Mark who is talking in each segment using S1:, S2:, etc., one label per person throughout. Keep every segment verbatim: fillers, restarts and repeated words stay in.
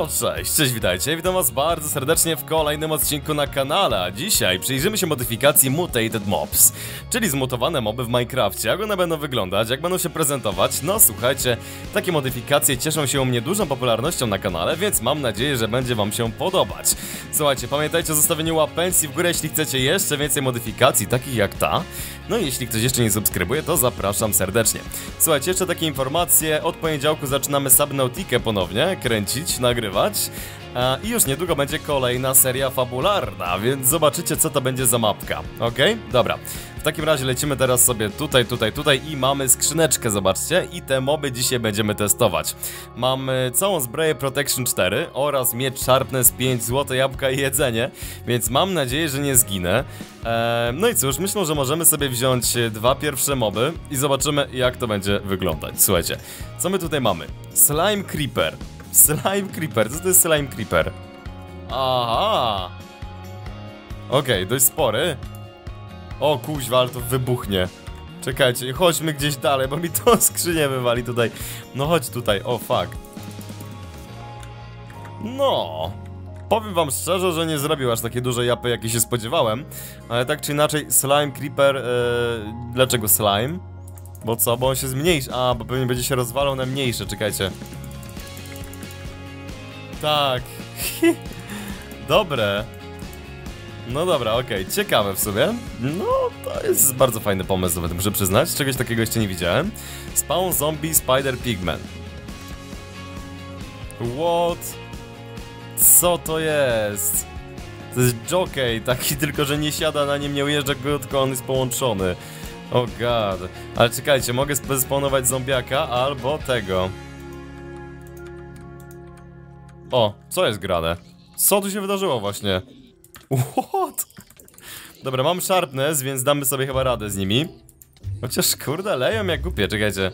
S1: No cześć, cześć, witajcie, witam was bardzo serdecznie w kolejnym odcinku na kanale. A dzisiaj przyjrzymy się modyfikacji Mutated Mobs, czyli zmutowane moby w Minecrafcie. Jak one będą wyglądać, jak będą się prezentować. No słuchajcie, takie modyfikacje cieszą się u mnie dużą popularnością na kanale, więc mam nadzieję, że będzie wam się podobać. Słuchajcie, pamiętajcie o zostawieniu łapencji w górę, jeśli chcecie jeszcze więcej modyfikacji, takich jak ta. No i jeśli ktoś jeszcze nie subskrybuje, to zapraszam serdecznie. Słuchajcie, jeszcze takie informacje, od poniedziałku zaczynamy Subnautikę ponownie kręcić, nagrywać. I już niedługo będzie kolejna seria fabularna, więc zobaczycie, co to będzie za mapka. Okej? Dobra. W takim razie lecimy teraz sobie tutaj, tutaj, tutaj i mamy skrzyneczkę, zobaczcie. I te moby dzisiaj będziemy testować. Mamy całą zbroję Protection cztery oraz miecz Sharpness pięć, złote jabłka i jedzenie. Więc mam nadzieję, że nie zginę. Eee, no i cóż, myślę, że możemy sobie wziąć dwa pierwsze moby i zobaczymy, jak to będzie wyglądać. Słuchajcie, co my tutaj mamy? Slime Creeper. Slime Creeper, co to jest Slime Creeper? Aha! Okej, okay, dość spory. O kuźwa, ale to wybuchnie. Czekajcie, chodźmy gdzieś dalej, bo mi to skrzynię wywali tutaj. No chodź tutaj, o fuck. No. Powiem wam szczerze, że nie zrobił aż takie duże japy, jakie się spodziewałem. Ale tak czy inaczej, Slime Creeper... Yy, dlaczego slime? Bo co? Bo on się zmniejszy. A, bo pewnie będzie się rozwalał na mniejsze, czekajcie. Tak. Dobre. No dobra, okej, okay. Ciekawe w sumie. No, to jest bardzo fajny pomysł, nawet muszę przyznać. Czegoś takiego jeszcze nie widziałem. Spawn Zombie Spider Pigman. What? Co to jest? To jest jockey, taki tylko, że nie siada na nim, nie ujeżdża go, tylko on jest połączony. Oh god. Ale czekajcie, mogę spawnować zombiaka albo tego. O, co jest grane? Co tu się wydarzyło właśnie? What? Dobra, mam Sharpness, więc damy sobie chyba radę z nimi. Chociaż kurde, leją jak głupie, czekajcie.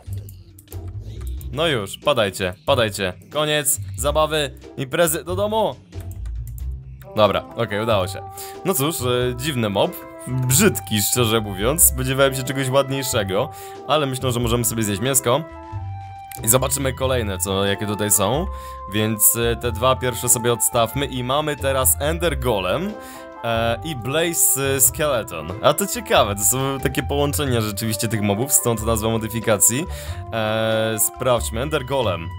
S1: No już, padajcie, padajcie. Koniec zabawy, imprezy, do domu. Dobra, okej, okay, udało się. No cóż, e, dziwny mob. Brzydki, szczerze mówiąc. Spodziewałem się czegoś ładniejszego. Ale myślę, że możemy sobie zjeść mięsko. I zobaczymy kolejne, co, jakie tutaj są. Więc e, te dwa pierwsze sobie odstawmy. I mamy teraz Ender Golem e, i Blaze Skeleton. A to ciekawe, to są takie połączenia rzeczywiście tych mobów, stąd nazwa modyfikacji. e, Sprawdźmy, Ender Golem.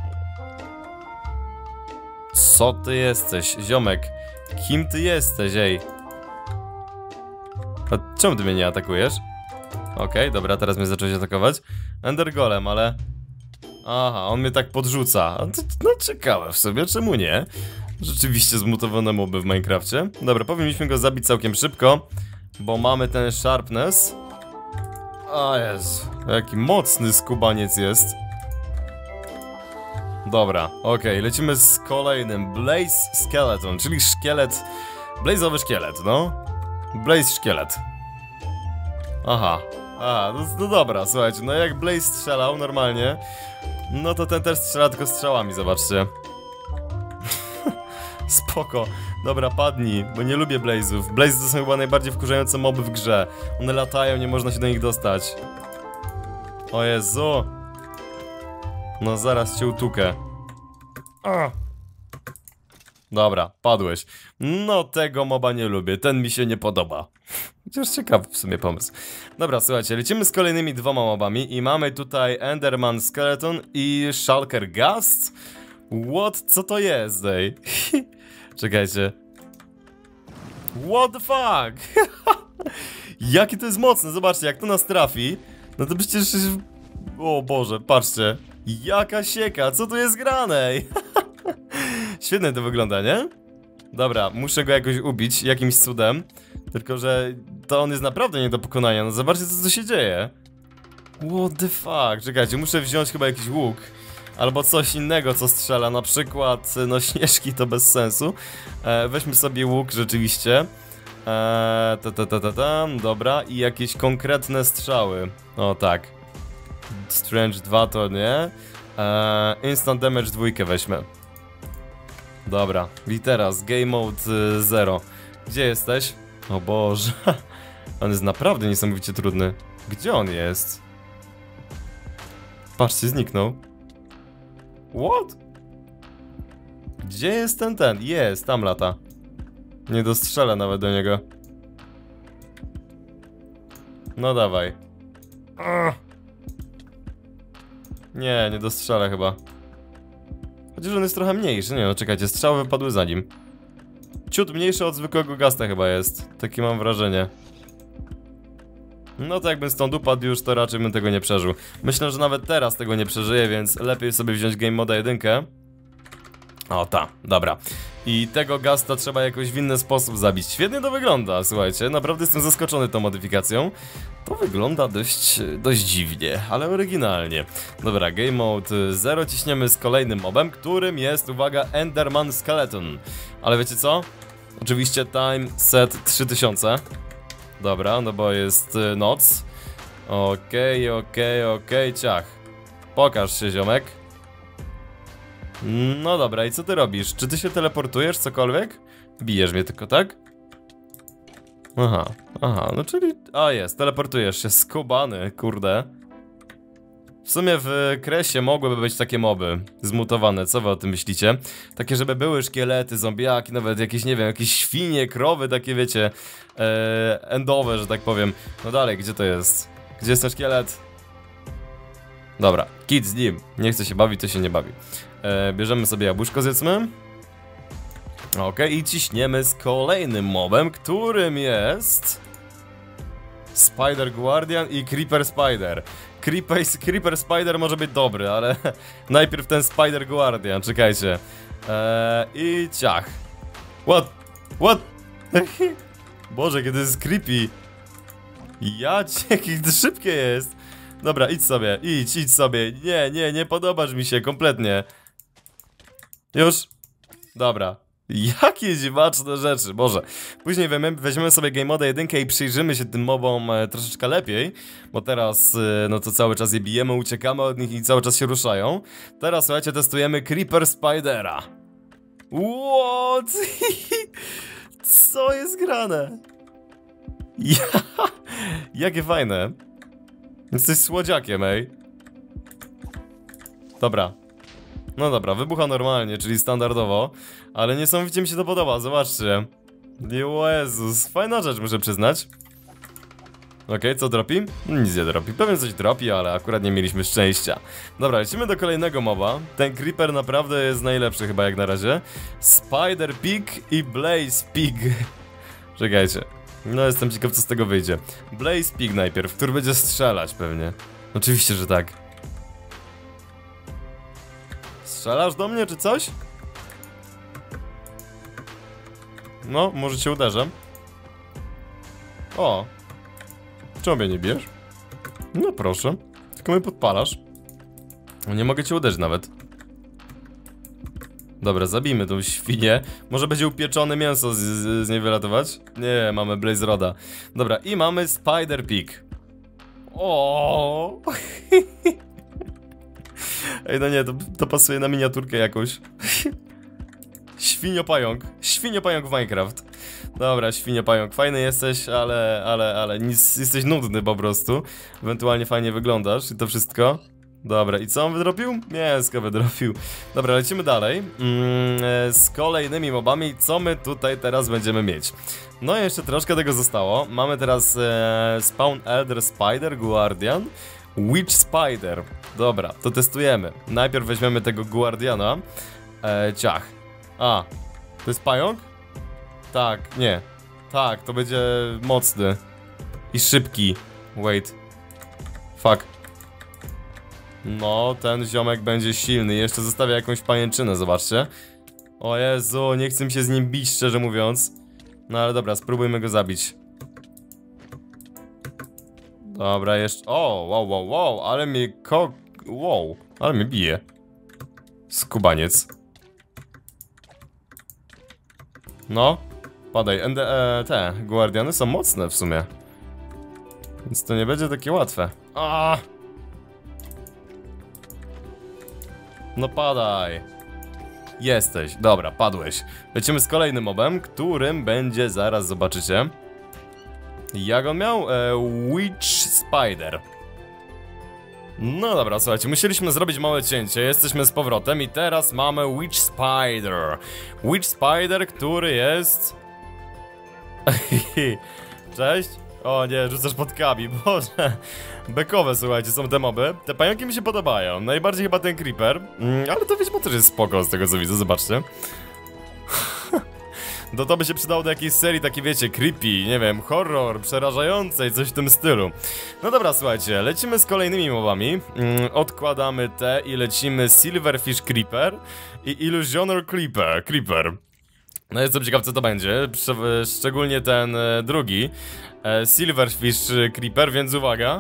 S1: Co ty jesteś, ziomek? Kim ty jesteś, ej? A czemu ty mnie nie atakujesz? Okej, okay, dobra, teraz mnie zacząłeś atakować. Ender Golem, ale... Aha, on mnie tak podrzuca. No ciekawe w sobie, czemu nie? Rzeczywiście zmutowane moby w Minecrafcie. Dobra, powinniśmy go zabić całkiem szybko, bo mamy ten Sharpness. O Jezu, jaki mocny skubaniec jest. Dobra, okej, okay, lecimy z kolejnym. Blaze Skeleton, czyli szkielet. Blaze'owy szkielet, no. Blaze szkielet. Aha. A, no, no dobra, słuchajcie, no jak Blaze strzelał normalnie, no to ten też strzela tylko strzałami, zobaczcie. Spoko. Dobra, padnij, bo nie lubię Blaze'ów. Blaze to są chyba najbardziej wkurzające moby w grze. One latają, nie można się do nich dostać. O Jezu. No zaraz cię utukę. A. Dobra, padłeś. No tego moba nie lubię, ten mi się nie podoba. Chociaż ciekawy w sumie pomysł. Dobra, słuchajcie, lecimy z kolejnymi dwoma mobami i mamy tutaj Enderman Skeleton i Shulker Ghast. What? Co to jest, ej? Czekajcie. What the fuck? Jakie to jest mocne, zobaczcie, jak to nas trafi. No to przecież... O Boże, patrzcie. Jaka sieka, co tu jest grane? Świetnie to wygląda, nie? Dobra, muszę go jakoś ubić, jakimś cudem. Tylko, że to on jest naprawdę nie do pokonania, no zobaczcie, co tu się dzieje. What the fuck, czekajcie, muszę wziąć chyba jakiś łuk. Albo coś innego, co strzela, na przykład, no śnieżki to bez sensu. e, Weźmy sobie łuk, rzeczywiście. e, ta, ta, ta, ta, ta. Dobra, i jakieś konkretne strzały. O tak. Strange dwa to nie. e, Instant Damage dwa weźmy. Dobra, i teraz Game Mode zero. Gdzie jesteś? O Boże. On jest naprawdę niesamowicie trudny. Gdzie on jest? Patrzcie, zniknął. What? Gdzie jest ten ten? Jest, tam lata. Nie dostrzelę nawet do niego. No dawaj. Nie, nie dostrzelę chyba. Chociaż on jest trochę mniejszy, nie no czekajcie, strzały wypadły za nim. Ciut mniejszy od zwykłego gasta chyba jest, takie mam wrażenie. No to jakbym stąd upadł już, to raczej bym tego nie przeżył. Myślę, że nawet teraz tego nie przeżyję, więc lepiej sobie wziąć Game Moda jedynkę. O ta, dobra. I tego gasta trzeba jakoś w inny sposób zabić. Świetnie to wygląda, słuchajcie, naprawdę jestem zaskoczony tą modyfikacją. To wygląda dość, dość dziwnie, ale oryginalnie. Dobra, Game Mode zero ciśniemy z kolejnym mobem, którym jest, uwaga, Enderman Skeleton. Ale wiecie co? Oczywiście time set trzy tysiące. Dobra, no bo jest y, noc. Okej, okay, okej, okay, okej, okay, ciach. Pokaż się, ziomek. No dobra, i co ty robisz? Czy ty się teleportujesz, cokolwiek? Bijesz mnie tylko, tak? Aha, aha, no czyli... A jest, teleportujesz się, skubany, kurde. W sumie w Kresie mogłyby być takie moby zmutowane, co wy o tym myślicie? Takie, żeby były szkielety, zombiaki, nawet jakieś, nie wiem, jakieś świnie, krowy, takie wiecie, e, endowe, że tak powiem. No dalej, gdzie to jest? Gdzie jest ten szkielet? Dobra, kit z nim, nie chce się bawić, to się nie bawi. E, bierzemy sobie jabłuszko, zjedzmy. Okej, okay, i ciśniemy z kolejnym mobem, którym jest... Spider Guardian i Creeper Spider. Creeper, Creeper Spider może być dobry, ale najpierw ten Spider Guardian, czekajcie. Eee, I ciach. What? What? Boże, kiedy jest creepy. Ja cię, jakie szybkie jest. Dobra, idź sobie, idź, idź sobie. Nie, nie, nie podobasz mi się kompletnie. Już? Dobra. Jakie dziwaczne rzeczy, Boże. Później weźmiemy, weźmiemy sobie Game Moda jedynkę i przyjrzymy się tym mobom e, troszeczkę lepiej. Bo teraz, e, no to cały czas je bijemy, uciekamy od nich i cały czas się ruszają. Teraz, słuchajcie, testujemy Creeper Spidera. What? Co jest grane? Ja... Jakie fajne. Jesteś słodziakiem, ej. Dobra. No dobra, wybucha normalnie, czyli standardowo. Ale niesamowicie mi się to podoba, zobaczcie. Jezus, fajna rzecz, muszę przyznać. Okej, okay, co dropi? Nic nie dropi, pewnie coś dropi, ale akurat nie mieliśmy szczęścia. Dobra, lecimy do kolejnego moba. Ten Creeper naprawdę jest najlepszy chyba jak na razie. Spider Pig i Blaze Pig. Czekajcie. No jestem ciekaw, co z tego wyjdzie. Blaze Pig najpierw, który będzie strzelać pewnie. Oczywiście, że tak. Strzelasz do mnie, czy coś? No, może cię uderzę. O! Czemu mnie nie bijesz? No proszę. Tylko mnie podpalasz. Nie mogę cię uderzyć nawet. Dobra, zabijmy tą świnię. Może będzie upieczone mięso z, z, z niej wylatować? Nie, mamy Blaze Roda. Dobra, i mamy Spider Pig. O! Ej, no nie, to, to pasuje na miniaturkę jakąś. Świniopająk. Świniopająk w Minecraft. Dobra, świniopająk, fajny jesteś, ale, ale, ale nic, jesteś nudny po prostu. Ewentualnie fajnie wyglądasz i to wszystko. Dobra, i co on wydropił? Mięsko wydropił. Dobra, lecimy dalej. Mm, z kolejnymi mobami, co my tutaj teraz będziemy mieć? No jeszcze troszkę tego zostało. Mamy teraz e, Spawn Elder Spider Guardian, Witch Spider. Dobra, to testujemy. Najpierw weźmiemy tego Guardiana. E, ciach. A, to jest pająk? Tak, nie. Tak, to będzie mocny. I szybki. Wait. Fuck. No, ten ziomek będzie silny. Jeszcze zostawia jakąś pajęczynę, zobaczcie. O Jezu, nie chcę mi się z nim bić, szczerze mówiąc. No ale dobra, spróbujmy go zabić. Dobra, jeszcze... O, wow, wow, wow, ale mnie ko... Wow, ale mnie bije. Skubaniec. No, padaj. Ende, e, te guardiany są mocne w sumie. Więc to nie będzie takie łatwe. A! No padaj. Jesteś. Dobra, padłeś. Lecimy z kolejnym mobem, którym będzie, zaraz zobaczycie. Jak on miał? E, Witch Spider. No dobra, słuchajcie, musieliśmy zrobić małe cięcie, jesteśmy z powrotem i teraz mamy Witch Spider. Witch Spider, który jest... Cześć. O nie, rzucasz podkami, boże. Bekowe, słuchajcie, są te moby. Te pająki mi się podobają, najbardziej chyba ten creeper. mm, Ale to Wiedźmo też jest spoko z tego co widzę, zobaczcie. No to by się przydało do jakiejś serii, takie wiecie, creepy, nie wiem, horror, przerażającej, coś w tym stylu. No dobra, słuchajcie, lecimy z kolejnymi mobami. mm, Odkładamy te i lecimy Silverfish Creeper i Illusioner Creeper, Creeper. No jestem ciekaw co to będzie, Prze szczególnie ten e, drugi e, Silverfish Creeper, więc uwaga.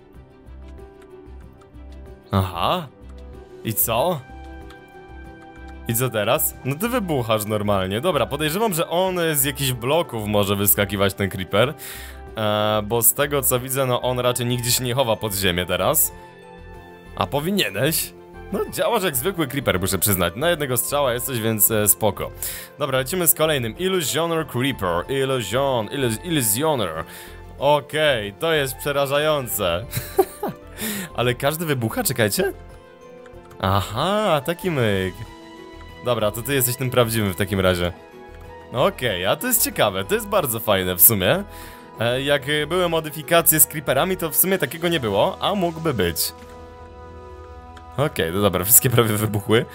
S1: Aha. I co? I co teraz? No ty wybuchasz normalnie. Dobra, podejrzewam, że on z jakichś bloków może wyskakiwać ten creeper, e, bo z tego co widzę, no on raczej nigdzie się nie chowa pod ziemię teraz. A powinieneś? No działasz jak zwykły creeper, muszę przyznać. Na jednego strzała jesteś, więc e, spoko. Dobra, lecimy z kolejnym. Illusioner Creeper. Illusion. Illus Illusioner. Okej, okay, to jest przerażające. Ale każdy wybucha? Czekajcie. Aha, taki myk. Dobra, to ty jesteś tym prawdziwym w takim razie. Okej, okay, a to jest ciekawe, to jest bardzo fajne w sumie. e, Jak były modyfikacje z creeperami, to w sumie takiego nie było, a mógłby być. Okej, okay, no dobra, wszystkie prawie wybuchły.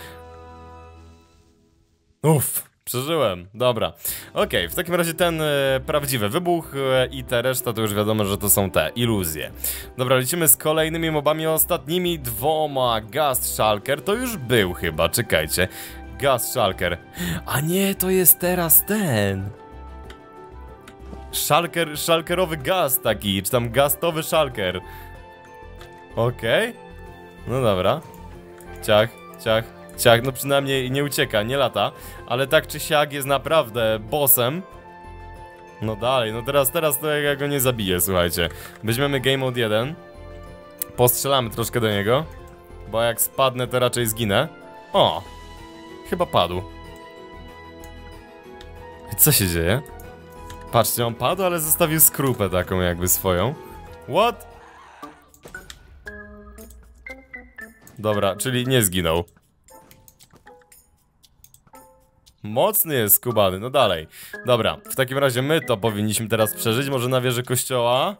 S1: Uff, przeżyłem, dobra. Okej, okay, w takim razie ten e, prawdziwy wybuch e, i te reszta to już wiadomo, że to są te iluzje. Dobra, lecimy z kolejnymi mobami, ostatnimi dwoma. Ghost Shulker, to już był chyba, czekajcie. Ghost Shulker. A nie, to jest teraz ten. Shulker, Shulkerowy gaz taki, czy tam gastowy Shulker. Okej. Okay. No dobra. Ciach, ciach, ciach, no przynajmniej nie ucieka, nie lata. Ale tak czy siak jest naprawdę bossem. No dalej, no teraz, teraz to ja go nie zabiję, słuchajcie. Weźmiemy Game Mode jeden. Postrzelamy troszkę do niego. Bo jak spadnę, to raczej zginę. O! Chyba padł. I co się dzieje? Patrzcie, on padł, ale zostawił skrupę taką jakby swoją. What? Dobra, czyli nie zginął. Mocny jest skubany, no dalej. Dobra, w takim razie my to powinniśmy teraz przeżyć, może na wieży kościoła?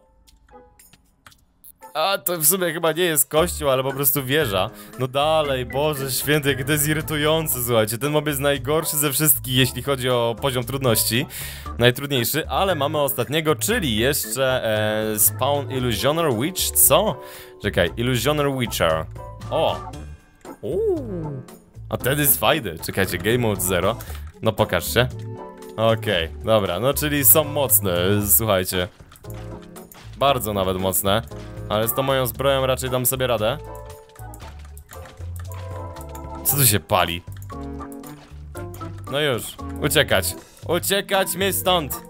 S1: A to w sumie chyba nie jest kościół, ale po prostu wieża. No dalej, Boże święty, jak to jest irytujące, słuchajcie. Ten mob jest najgorszy ze wszystkich, jeśli chodzi o poziom trudności. Najtrudniejszy, ale mamy ostatniego, czyli jeszcze e, Spawn Illusioner Witch, co? Czekaj, Illusioner Witcher. O! Uuu. A ten jest fajny, czekajcie, Game Mode zero. No pokaż się. Okej, okay, dobra, no czyli są mocne, słuchajcie. Bardzo nawet mocne. Ale z tą moją zbroją raczej dam sobie radę. Co tu się pali? No już, uciekać. Uciekać mi stąd.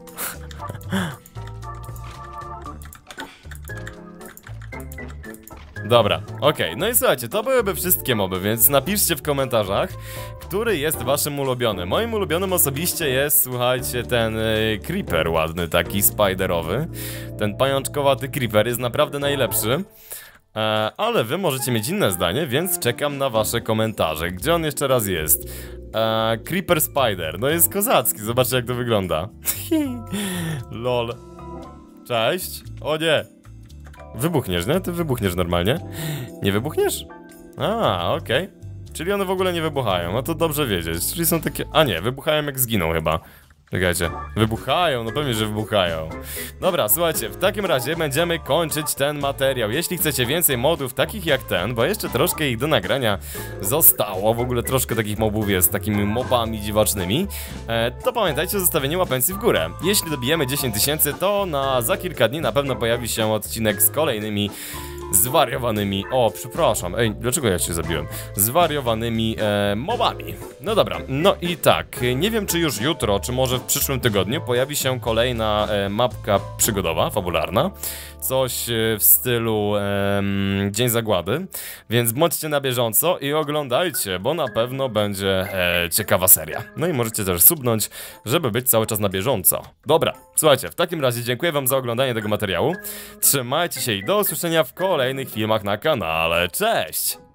S1: Dobra, okej, okay. No i słuchajcie, to byłyby wszystkie moby, więc napiszcie w komentarzach, który jest waszym ulubionym. Moim ulubionym osobiście jest, słuchajcie, ten y, creeper ładny, taki spiderowy. Ten pajączkowaty creeper jest naprawdę najlepszy. E, ale wy możecie mieć inne zdanie, więc czekam na wasze komentarze. Gdzie on jeszcze raz jest? E, creeper Spider, no jest kozacki, zobaczcie jak to wygląda. Lol. Cześć. O nie. Wybuchniesz, nie? Ty wybuchniesz normalnie. Nie wybuchniesz? A, okej. Okay. Czyli one w ogóle nie wybuchają, no to dobrze wiedzieć. Czyli są takie... A nie, wybuchają jak zginą chyba. Czekajcie, wybuchają, no pewnie, że wybuchają. Dobra, słuchajcie, w takim razie będziemy kończyć ten materiał. Jeśli chcecie więcej modów takich jak ten, bo jeszcze troszkę ich do nagrania zostało, w ogóle troszkę takich mobów jest, takimi mobami dziwacznymi, e, to pamiętajcie o zostawieniu łapenki w górę. Jeśli dobijemy dziesięć tysięcy, to na za kilka dni na pewno pojawi się odcinek z kolejnymi zwariowanymi... O, przepraszam, ej, dlaczego ja cię zabiłem? Zwariowanymi e, mobami. No dobra, no i tak, nie wiem czy już jutro, czy może w przyszłym tygodniu pojawi się kolejna e, mapka przygodowa, fabularna. Coś e, w stylu e, Dzień Zagłady. Więc bądźcie na bieżąco i oglądajcie, bo na pewno będzie e, ciekawa seria. No i możecie też subnąć, żeby być cały czas na bieżąco. Dobra, Słuchajcie, w takim razie dziękuję wam za oglądanie tego materiału. Trzymajcie się i do usłyszenia w kolejnych filmach na kanale. Cześć!